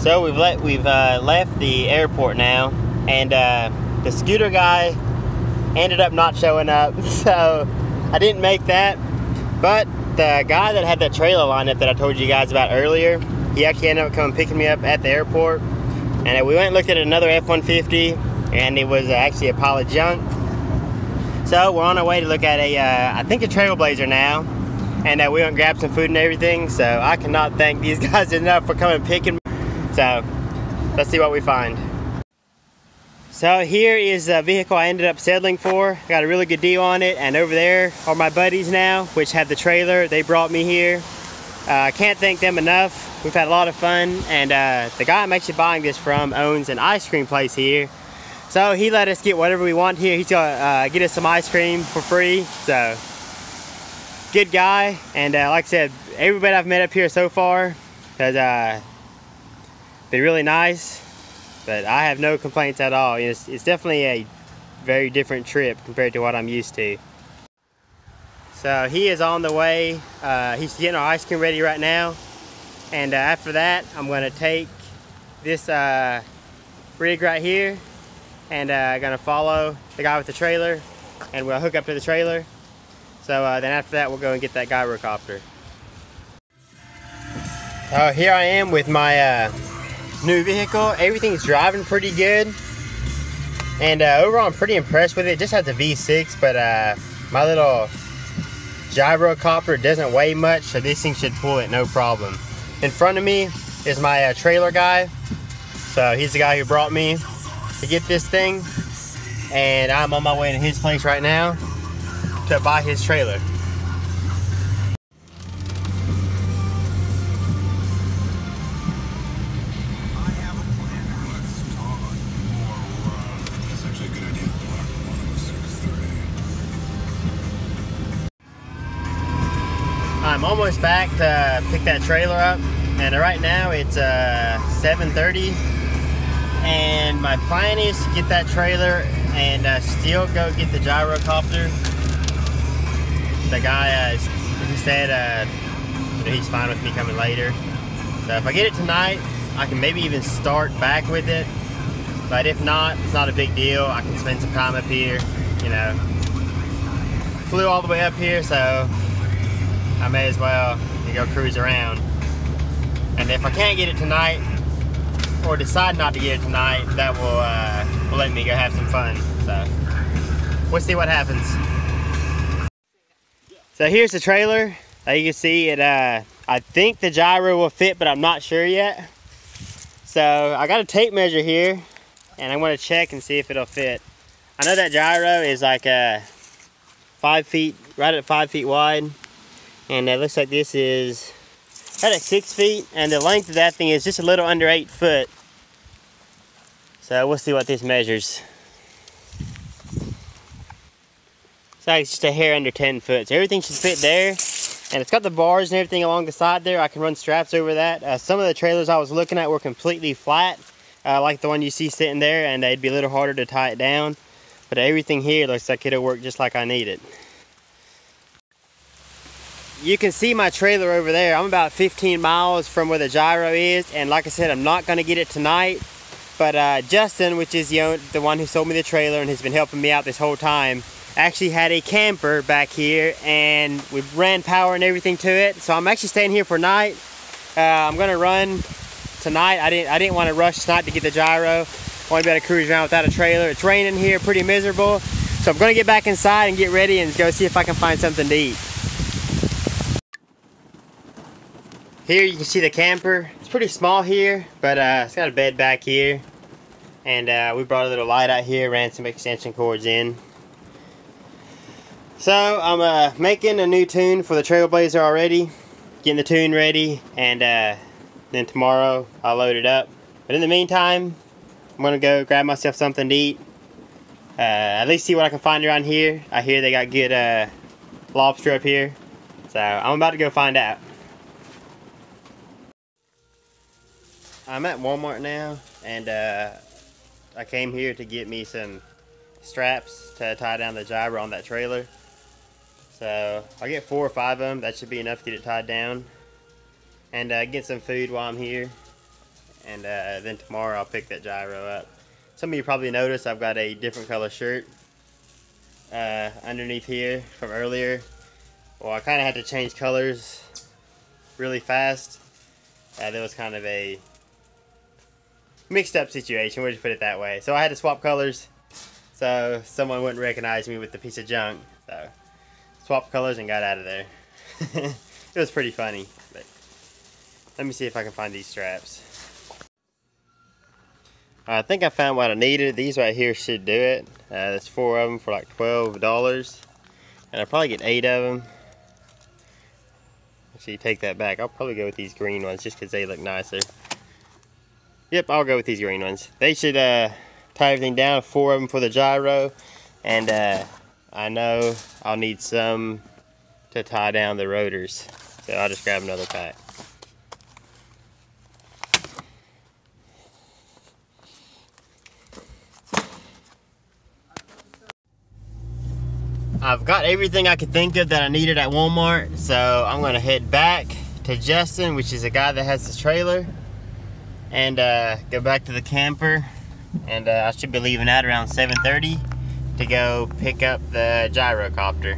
So we've left the airport now, and the scooter guy ended up not showing up, so I didn't make that. But the guy that had that trailer lined up that I told you guys about earlier, he actually ended up coming picking me up at the airport, and we went and looked at another F-150, and it was actually a pile of junk. So we're on our way to look at I think a Trailblazer now, and we went and grabbed some food and everything. So I cannot thank these guys enough for coming and picking me. So let's see what we find. So here is the vehicle I ended up settling for. I got a really good deal on it, and over there are my buddies now, which have the trailer. They brought me here. I can't thank them enough. We've had a lot of fun, and the guy I'm actually buying this from owns an ice cream place here. So he let us get whatever we want here. He's gonna get us some ice cream for free. So good guy, and like I said, everybody I've met up here so far has been really nice, but I have no complaints at all. It's definitely a very different trip compared to what I'm used to. So he is on the way. He's getting our ice cream ready right now, and after that I'm going to take this rig right here and going to follow the guy with the trailer, and we'll hook up to the trailer. So then after that we'll go and get that gyrocopter. Here I am with my new vehicle. Everything's driving pretty good, and overall I'm pretty impressed with it. It just has a V6, but my little gyrocopter doesn't weigh much, so this thing should pull it no problem. In front of me is my trailer guy. So he's the guy who brought me to get this thing, and I'm on my way to his place right now to buy his trailer. I'm almost back to pick that trailer up, and right now it's 7:30, and my plan is to get that trailer and still go get the gyrocopter. The guy he said he's fine with me coming later, so if I get it tonight I can maybe even start back with it, but if not, it's not a big deal. I can spend some time up here, you know. Flew all the way up here, so I may as well go cruise around. And if I can't get it tonight, or decide not to get it tonight, that will let me go have some fun. So we'll see what happens. So here's the trailer. You can see it. I think the gyro will fit, but I'm not sure yet. So I got a tape measure here, and I'm going to check and see if it'll fit. I know that gyro is like 5 feet, right at 5 feet wide. And it looks like this is right at 6 feet, and the length of that thing is just a little under 8 foot. So we'll see what this measures. So it's just a hair under 10 foot. So everything should fit there, and it's got the bars and everything along the side there. I can run straps over that. Some of the trailers I was looking at were completely flat, like the one you see sitting there, and it'd be a little harder to tie it down. But everything here looks like it'll work just like I need it. You can see my trailer over there. I'm about 15 miles from where the gyro is, and like I said, I'm not going to get it tonight, but Justin, which is the one who sold me the trailer and has been helping me out this whole time, actually had a camper back here, and we ran power and everything to it. So I'm actually staying here for night. I'm going to run tonight. I didn't want to rush tonight to get the gyro. I want to be able to cruise around without a trailer. It's raining here, pretty miserable, so I'm going to get back inside and get ready and go see if I can find something to eat. Here you can see the camper. It's pretty small here, but it's got a bed back here. And we brought a little light out here, ran some extension cords in. So I'm making a new tune for the Trailblazer already. Getting the tune ready, and then tomorrow I'll load it up. But in the meantime, I'm gonna go grab myself something to eat. At least see what I can find around here. I hear they got good lobster up here. So I'm about to go find out. I'm at Walmart now, and I came here to get me some straps to tie down the gyro on that trailer. So I'll get 4 or 5 of them. That should be enough to get it tied down. And get some food while I'm here. and then tomorrow I'll pick that gyro up. Some of you probably noticed I've got a different color shirt underneath here from earlier. Well, I kind of had to change colors really fast. There was kind of a mixed up situation, we'll just put it that way. So I had to swap colors so someone wouldn't recognize me with the piece of junk. So swapped colors and got out of there. It was pretty funny. But let me see if I can find these straps. I think I found what I needed. These right here should do it. There's 4 of them for like $12. And I'll probably get 8 of them. Actually, take that back. I'll probably go with these green ones just because they look nicer. Yep, I'll go with these green ones. They should tie everything down. 4 of them for the gyro. And I know I'll need some to tie down the rotors. So I'll just grab another pack. I've got everything I could think of that I needed at Walmart, so I'm gonna head back to Justin, which is a guy that has this trailer, and go back to the camper, and I should be leaving out around 7:30 to go pick up the gyrocopter.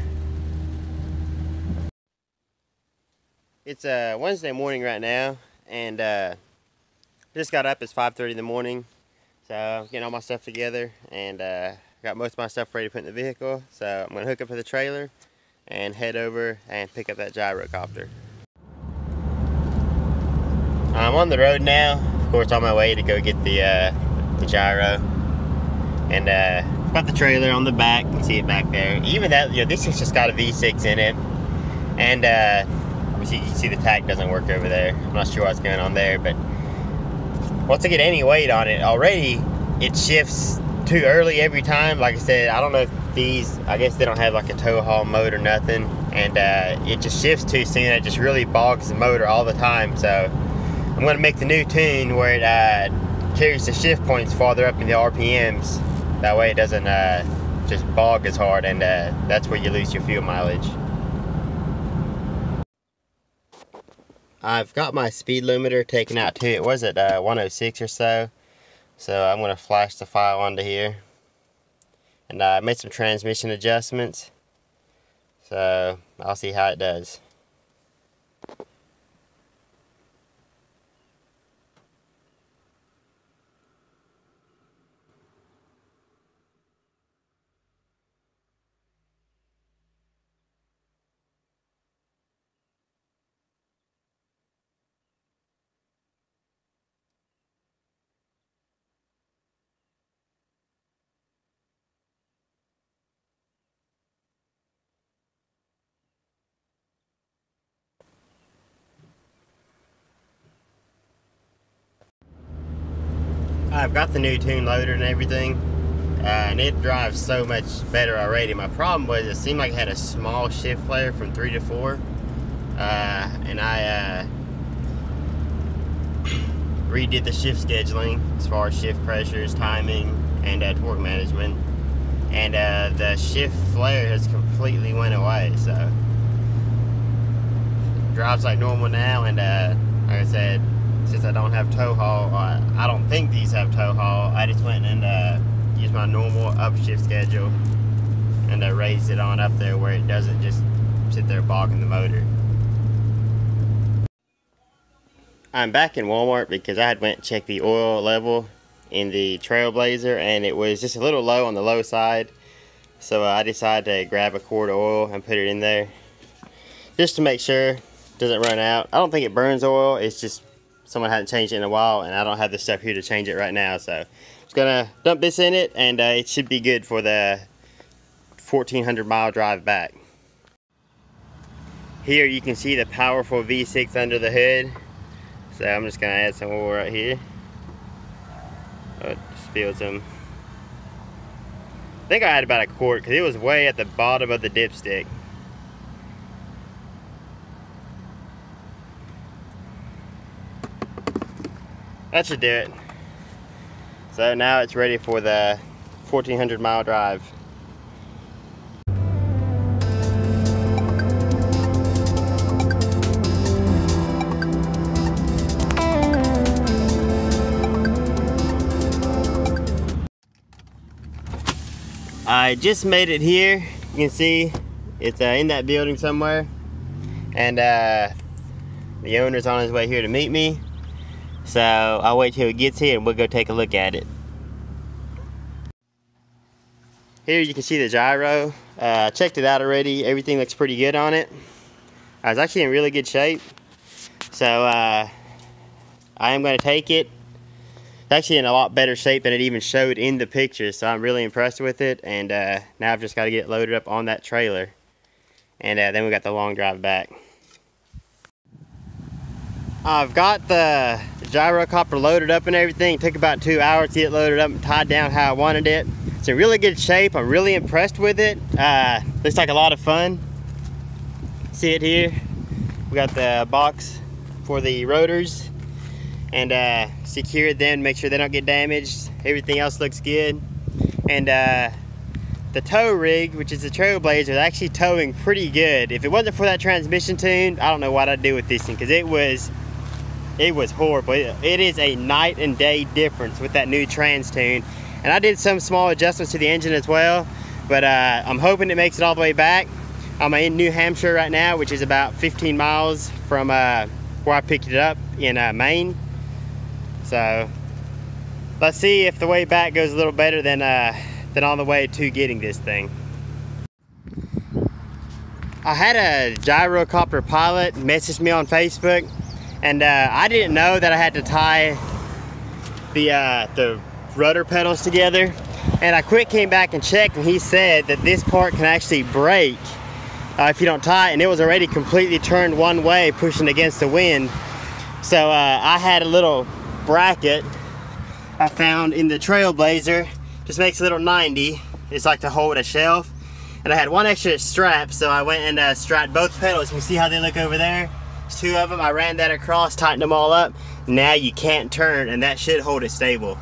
It's Wednesday morning right now, and just got up. It's 5:30 in the morning, so I'm getting all my stuff together, and got most of my stuff ready to put in the vehicle, so I'm gonna hook up to the trailer and head over and pick up that gyrocopter. I'm on the road now, of course, on my way to go get the gyro, and got the trailer on the back. You can see it back there. Even that, you know, this has just got a V6 in it, and obviously you can see the tach doesn't work over there. I'm not sure what's going on there, but once I get any weight on it, already it shifts too early every time. Like I said, I don't know if these, I guess they don't have like a tow haul mode or nothing, and it just shifts too soon. It just really bogs the motor all the time. So I'm going to make the new tune where it carries the shift points farther up in the RPMs. That way it doesn't just bog as hard, and that's where you lose your fuel mileage. I've got my speed limiter taken out too. It was at 106 or so. So I'm going to flash the file onto here, and I made some transmission adjustments, so I'll see how it does. I've got the new tune loaded and everything, and it drives so much better already. My problem was it seemed like it had a small shift flare from 3 to 4, and I redid the shift scheduling as far as shift pressures, timing, and torque management, and the shift flare has completely went away. So it drives like normal now, and like I said, since I don't have tow haul, I don't think these have tow haul. I just went and used my normal upshift schedule and raised it on up there where it doesn't just sit there bogging the motor. I'm back in Walmart because I had went and checked the oil level in the Trailblazer, and it was just a little low on the low side. So I decided to grab a quart of oil and put it in there just to make sure it doesn't run out. I don't think it burns oil, it's just someone hadn't changed it in a while, and I don't have the stuff here to change it right now. So I'm just gonna dump this in it, and it should be good for the 1,400 mile drive back. Here you can see the powerful V6 under the hood. So I'm just gonna add some oil right here. Oh, spilled some. I think I had about a quart because it was way at the bottom of the dipstick. That should do it. So now it's ready for the 1,400 mile drive. I just made it here. You can see it's in that building somewhere, and the owner's on his way here to meet me. So I'll wait till he gets here and we'll go take a look at it. Here you can see the gyro. I checked it out already. Everything looks pretty good on it. It's actually in really good shape. So I am going to take it. It's actually in a lot better shape than it even showed in the pictures. So I'm really impressed with it. And now I've just got to get it loaded up on that trailer. And then we got the long drive back. I've got the gyrocopter loaded up and everything. It took about 2 hours to get it loaded up and tied down how I wanted it. It's in really good shape. I'm really impressed with it. Looks like a lot of fun. See it here? We got the box for the rotors and secured them, make sure they don't get damaged. Everything else looks good. And the tow rig, which is the Trailblazer, is actually towing pretty good. If it wasn't for that transmission tune, I don't know what I'd do with this thing, because it was horrible. It is a night and day difference with that new trans tune. And I did some small adjustments to the engine as well, but I'm hoping it makes it all the way back. I'm in New Hampshire right now, which is about 15 miles from where I picked it up in Maine. So let's see if the way back goes a little better than on the way to getting this thing. I had a gyrocopter pilot message me on Facebook, and I didn't know that I had to tie the rudder pedals together. And I came back and checked, and he said that this part can actually break if you don't tie it, and it was already completely turned one way, pushing against the wind. So I had a little bracket I found in the Trailblazer, just makes a little 90. It's like to hold a shelf. And I had one extra strap, so I went and strapped both pedals. You can see how they look over there? There's two of them. I ran that across, tightened them all up. Now you can't turn, and that should hold it stable.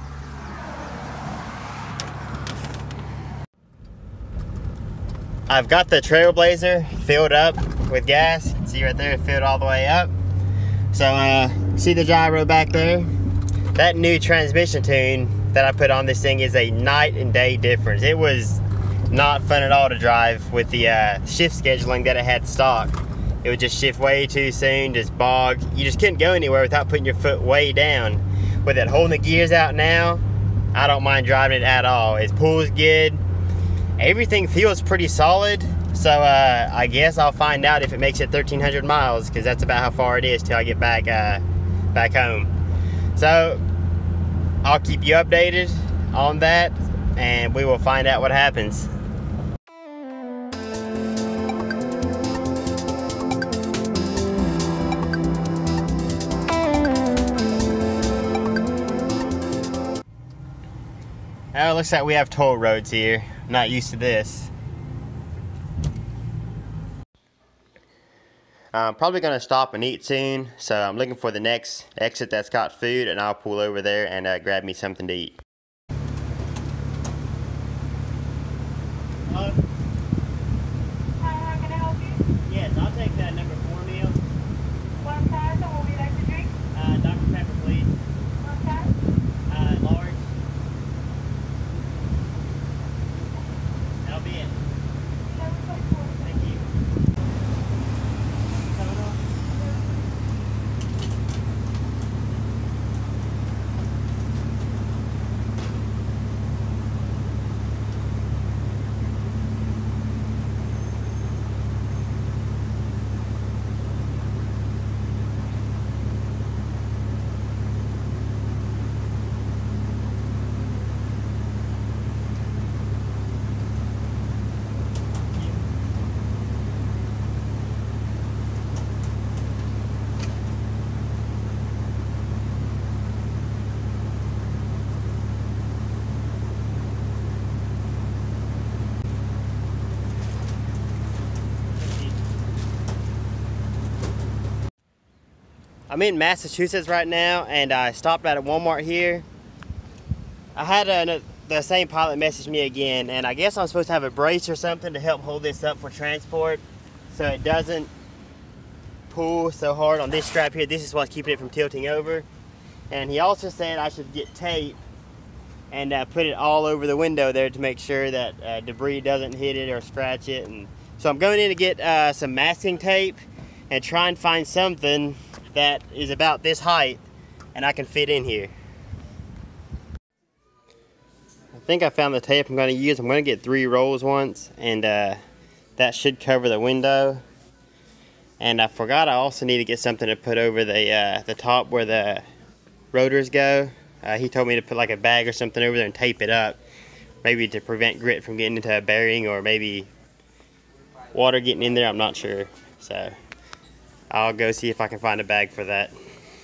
I've got the Trailblazer filled up with gas. You can see right there, it filled all the way up. So see the gyro back there? That new transmission tune that I put on this thing is a night and day difference. It was not fun at all to drive with the shift scheduling that it had stock. It would just shift way too soon, just bog. You just couldn't go anywhere without putting your foot way down. With it holding the gears out now, I don't mind driving it at all. It pulls good. Everything feels pretty solid. So I guess I'll find out if it makes it 1,300 miles, because that's about how far it is till I get back back home. So I'll keep you updated on that, and we will find out what happens. Now it looks like we have toll roads here. I'm not used to this. I'm probably going to stop and eat soon, so I'm looking for the next exit that's got food, and I'll pull over there and grab me something to eat. Hello? Hi, how can I help you? Yes, I'll take that number 4 meal. What size and what would you like to drink? Dr. Pepper, please. What size? Large. That'll be it. Thank you. I'm in Massachusetts right now, and I stopped at a Walmart here. I had the same pilot message me again, and I guess I'm supposed to have a brace or something to help hold this up for transport so it doesn't pull so hard on this strap here. This is what's keeping it from tilting over. And he also said I should get tape and put it all over the window there to make sure that debris doesn't hit it or scratch it. And so I'm going in to get some masking tape and try and find something that is about this height and I can fit in here. I think I found the tape I'm going to use. I'm going to get 3 rolls once, and that should cover the window. And I forgot I also need to get something to put over the top where the rotors go. He told me to put like a bag or something over there and tape it up, maybe to prevent grit from getting into a bearing, or maybe water getting in there. I'm not sure, so I'll go see if I can find a bag for that.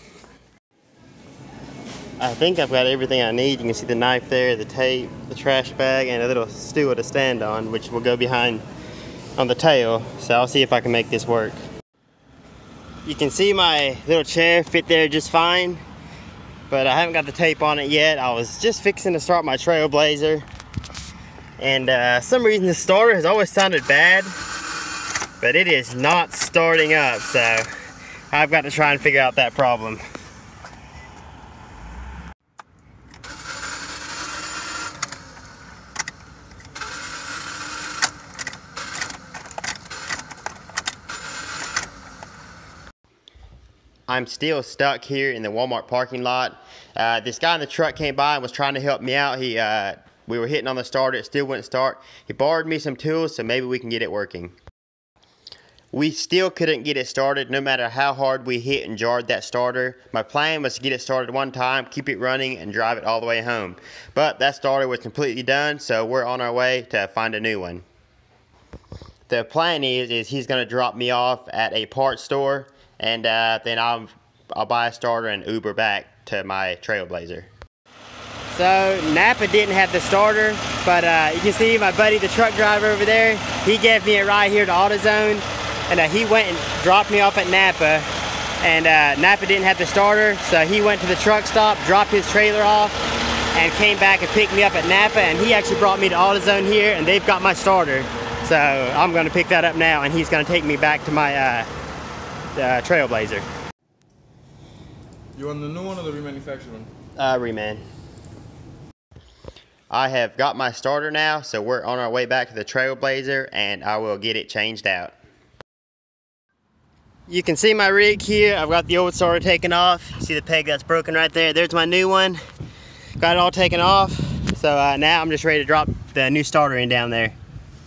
I think I've got everything I need. You can see the knife there, the tape, the trash bag, and a little stool to stand on, which will go behind on the tail. So I'll see if I can make this work. You can see my little chair fit there just fine, but I haven't got the tape on it yet. I was just fixing to start my Trailblazer, and some reason the starter has always sounded bad, but it is not starting up, so I've got to try and figure out that problem. I'm still stuck here in the Walmart parking lot. This guy in the truck came by and was trying to help me out. We were hitting on the starter, it still wouldn't start. He borrowed me some tools, so maybe we can get it working. We still couldn't get it started no matter how hard we hit and jarred that starter. My plan was to get it started one time, keep it running, and drive it all the way home. But that starter was completely done, so we're on our way to find a new one. The plan is he's gonna drop me off at a parts store, and then I'll buy a starter and Uber back to my Trailblazer. So Napa didn't have the starter, but you can see my buddy, the truck driver over there, he gave me a ride here to AutoZone, and he went and dropped me off at Napa, and Napa didn't have the starter, so he went to the truck stop, dropped his trailer off, and came back and picked me up at Napa, and he actually brought me to AutoZone here, and they've got my starter. So I'm gonna pick that up now, and he's gonna take me back to my Trailblazer. You want the new one or the remanufactured one? Reman. I have got my starter now, so we're on our way back to the Trailblazer, and I will get it changed out. You can see my rig here. I've got the old starter taken off. See the peg that's broken right there? There's my new one. Got it all taken off. So now I'm just ready to drop the new starter in down there.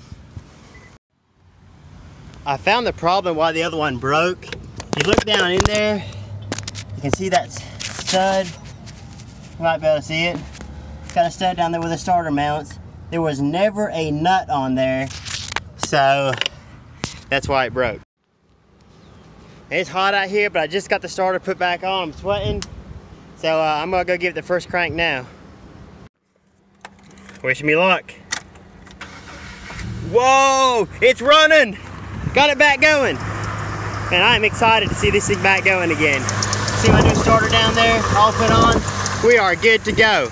I found the problem why the other one broke. If you look down in there, you can see that stud. You might be able to see it. It's got a stud down there where the starter mounts. There was never a nut on there, so that's why it broke. It's hot out here, but I just got the starter put back on. I'm sweating, so I'm gonna go give it the first crank now. Wish me luck. Whoa, it's running! Got it back going. Man, I'm excited to see this thing back going again. See my new starter down there, all put on. We are good to go.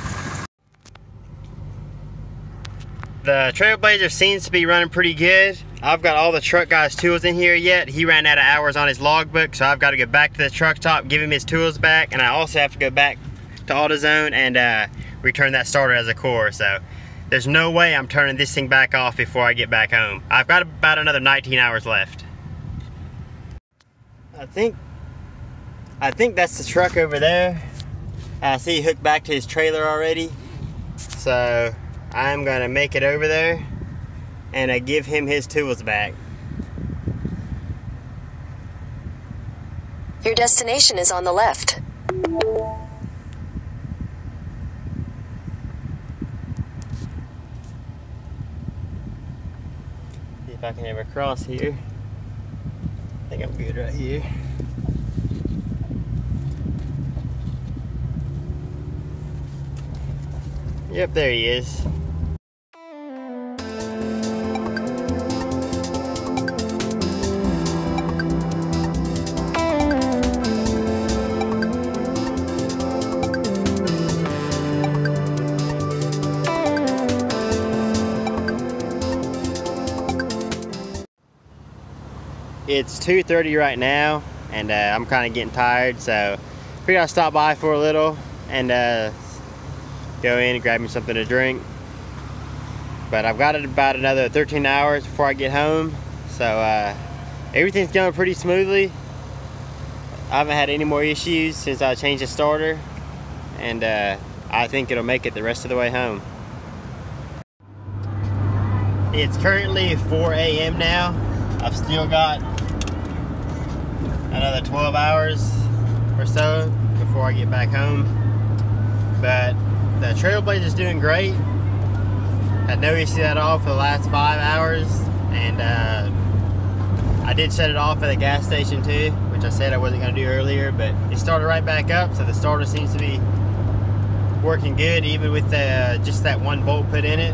The Trailblazer seems to be running pretty good. I've got all the truck guy's tools in here yet. He ran out of hours on his logbook, so I've got to go back to the truck stop, give him his tools back, and I also have to go back to AutoZone and return that starter as a core. So there's no way I'm turning this thing back off before I get back home. I've got about another 19 hours left. I think that's the truck over there. I see he hooked back to his trailer already. So I'm gonna make it over there and give him his tools back. Your destination is on the left. See if I can ever cross here. I think I'm good right here. Yep, there he is. It's 2:30 right now, and I'm kind of getting tired, so figured I'll stop by for a little and go in and grab me something to drink. But I've got it about another 13 hours before I get home. So everything's going pretty smoothly. I haven't had any more issues since I changed the starter. And I think it'll make it the rest of the way home. It's currently 4 a.m. now. I've still got another 12 hours or so before I get back home. But the Trailblazer's doing great. Had no issue at all for the last 5 hours. And I did shut it off at the gas station too, which I said I wasn't going to do earlier, but it started right back up, so the starter seems to be working good, even with just that one bolt put in it.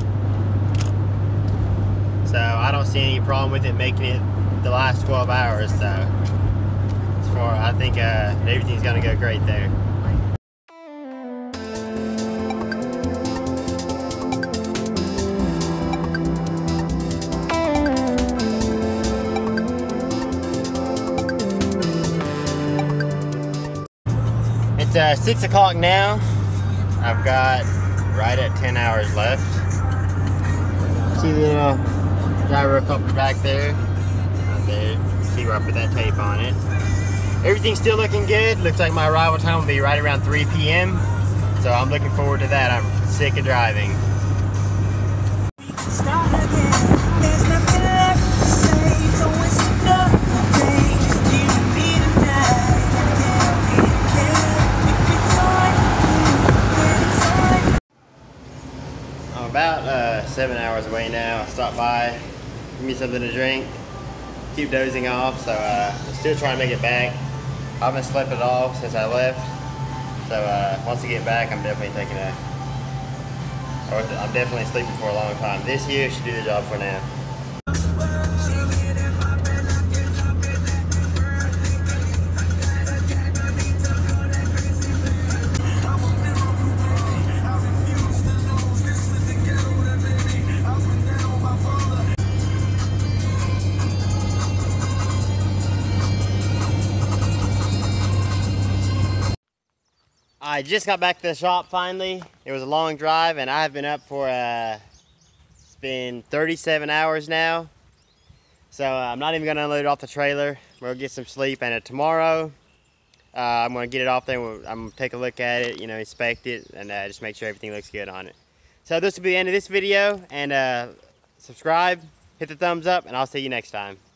So I don't see any problem with it making it the last 12 hours. So as far, I think everything's going to go great there. It's 6 o'clock now. I've got right at 10 hours left. See the little gyro coupler back there? Right there. See where I put that tape on it. Everything's still looking good. Looks like my arrival time will be right around 3 p.m. So I'm looking forward to that. I'm sick of driving. About 7 hours away now. I stopped by, give me something to drink, keep dozing off, so I'm still trying to make it back. I haven't slept at all since I left, so once I get back, I'm definitely I'm definitely sleeping for a long time. This here should do the job for now. I just got back to the shop finally. It was a long drive and I've been up for, it's been 37 hours now. So I'm not even gonna unload it off the trailer. We'll get some sleep, and tomorrow I'm gonna get it off there. I'm gonna take a look at it, you know, inspect it, and just make sure everything looks good on it. So this will be the end of this video, and subscribe, hit the thumbs up, and I'll see you next time.